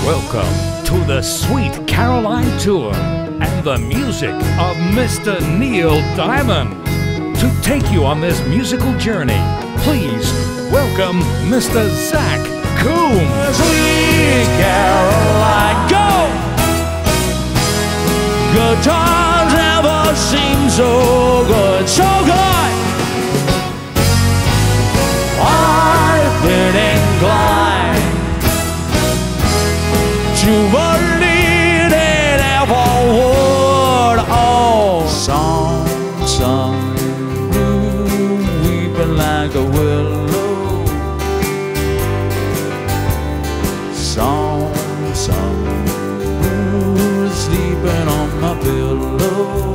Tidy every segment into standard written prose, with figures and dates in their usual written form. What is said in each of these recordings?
Welcome to the Sweet Caroline Tour and the music of Mr. Neil Diamond. To take you on this musical journey, please welcome Mr. Zach Coombs. Sweet Caroline, go! Good times never seem so good, so good. I've been inclined to believe it ever would. Oh, song blue, weeping like a willow. Song blue, sleeping on my pillow.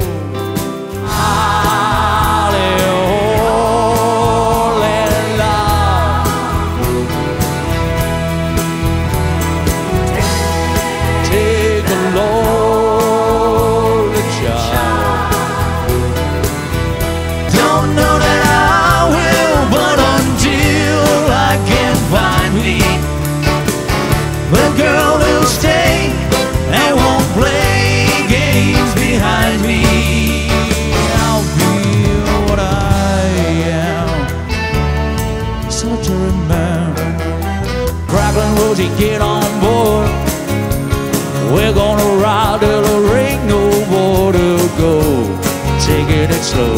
The girl who'll stay and won't play games behind me. I'll be what I am, such a man. Crackling Rosie, get on board. We're gonna ride till there ain't no more to go. Taking it slow,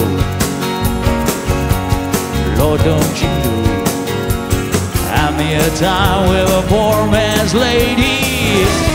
Lord, don't you know I'm here time with a poor man's lady.